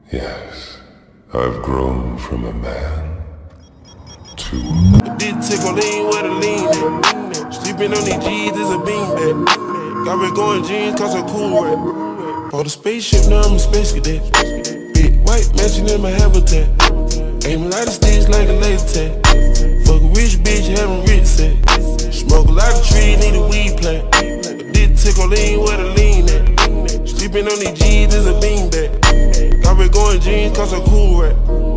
Yes, I've grown from a man to Did tickle lean where the lean at. Sleeping on these G's is a beanbag. Got me going jeans cause I'm cool rap. For the spaceship, now I'm a space cadet. Big white mansion in my habitat. Aim a lot of sticks like a laser tag. Fuck a rich bitch, having rich set. Smoke a lot of trees, need a weed plant. Did tickle lean where the lean at. Sleeping on these G's is a beanbag. Got me going jeans cause I'm cool rap.